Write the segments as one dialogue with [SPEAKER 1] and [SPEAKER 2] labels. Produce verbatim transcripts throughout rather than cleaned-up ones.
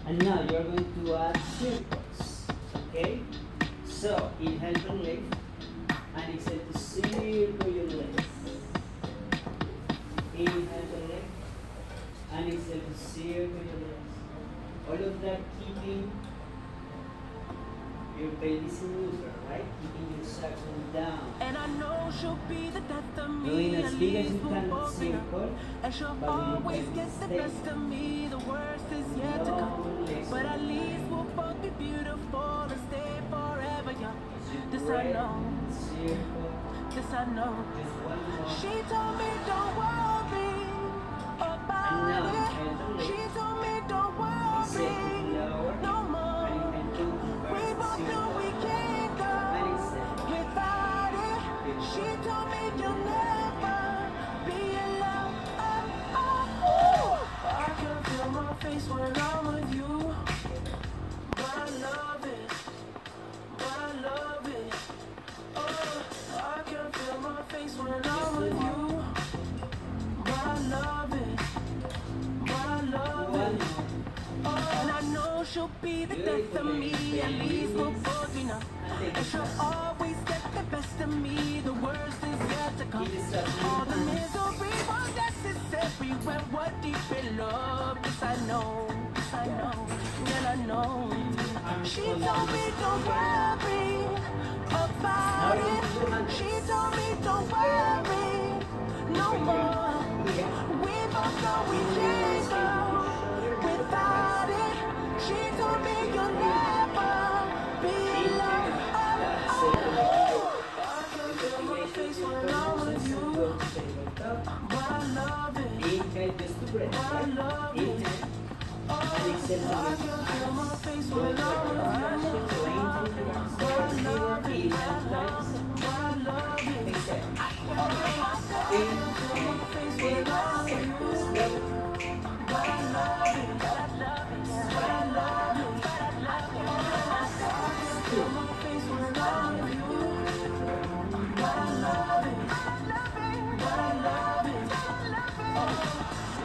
[SPEAKER 1] And now you're going to add circles. Okay? So inhale to left and exhale to circle your legs. Inhale to left and exhale to circle your legs. All of that keeping your pelvis in neutral, right? Keeping your circle down.
[SPEAKER 2] And I know she'll be the death of me.
[SPEAKER 1] Going as big as you
[SPEAKER 2] we'll
[SPEAKER 1] can
[SPEAKER 2] both
[SPEAKER 1] circle,
[SPEAKER 2] and she'll
[SPEAKER 1] but
[SPEAKER 2] always
[SPEAKER 1] you
[SPEAKER 2] get the best of me. The worst is yet to come. But at least we'll both be beautiful and stay forever young. This I know. This I know. She told me don't worry about it. She told me don't worry no more. We both know we can't go without it. She told me you'll never be alone. Oh, oh, oh. I can feel my face when I'm with you. But I love it. But I love it. Oh, I can feel my face when I'm with you. But I love it. But I love it. Oh, and I know she'll be the death of me. At least we'll both be numb. And she'll always get the best of me. The worst is yet to come. All the misery was necessary when we're deep in love. This I know. This I know. Then I know. She told me don't worry about it. She told me don't worry no more. We both know we can't go without it. She told me you'll never be alone. Oh, I can feel my face when I'm with you. But I love it. But I love it. Oh, I can feel my face when I'm with you. But I love it. But I love it. But I love it. I can feel my face when I'm with you. But I love it. But I love it. But I love it. But I love it. I can feel my face when I'm with you. But I love it. But I love it. Oh.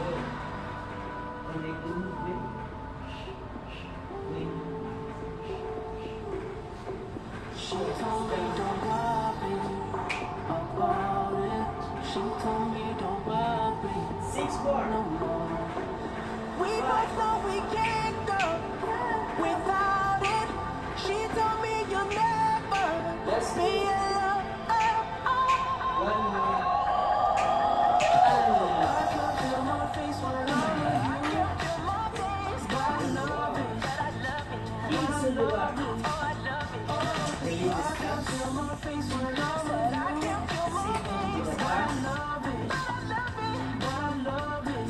[SPEAKER 2] She told me don't worry about it. She told me don't worry
[SPEAKER 1] Six more.
[SPEAKER 2] no more. We both know we can't go without it. She told me you'll never be alone.
[SPEAKER 1] One more.
[SPEAKER 2] I can feel my face when I'm with you. But I love it. But I love it.
[SPEAKER 1] Kicks in the back.
[SPEAKER 2] Oh, I love it.
[SPEAKER 1] Release
[SPEAKER 2] I
[SPEAKER 1] the
[SPEAKER 2] can
[SPEAKER 1] steps.
[SPEAKER 2] feel my face when I'm with you. I can feel my face. But I love it. But I love it.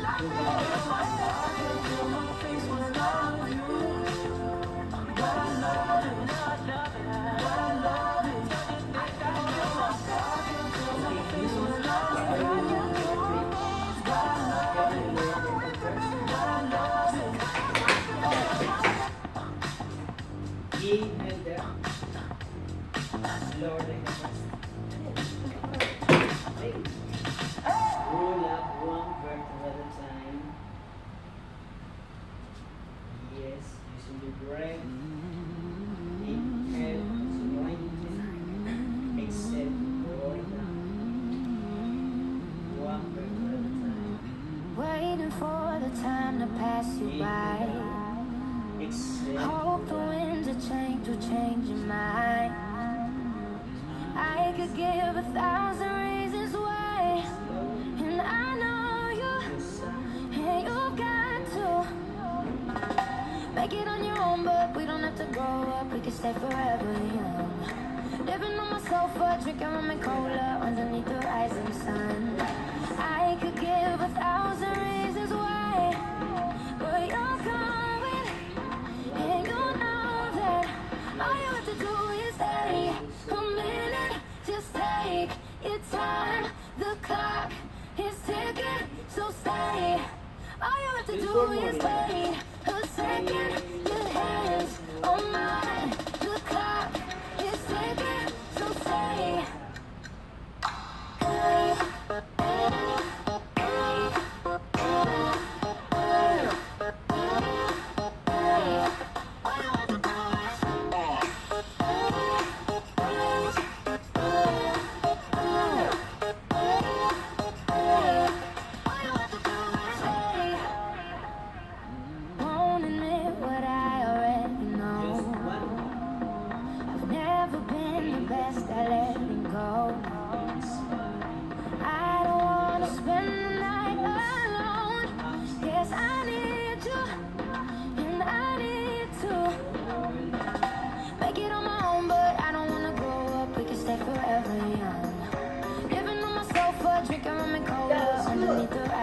[SPEAKER 2] I can feel my face when I'm with you. But I love it. But I love it. I can feel my face when I'm with you. But I love it. But I love it.
[SPEAKER 1] Inhale there. Lower the hips. Roll up one vertebra at a time. Yes, using the breath. Inhale, lengthen. Exhale, roll down. One vertebra at a time.
[SPEAKER 3] Waiting for the time to pass you by.
[SPEAKER 1] Exhale.
[SPEAKER 3] Hope the winds of change will change your mind. I could give a thousand reasons why, and I know you, and you've got to make it on your own. But we don't have to grow up, we can stay forever young. Living on my sofa, drinking rum and cola underneath the rising sun. I could give a thousand reasons why, but you're coming, and you know that all you have to do is stay a minute. Just take your time, the clock is ticking, so stay. All you have to do is wait a second. Your hands on mine, the clock is ticking, so stay.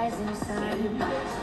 [SPEAKER 3] rising sun.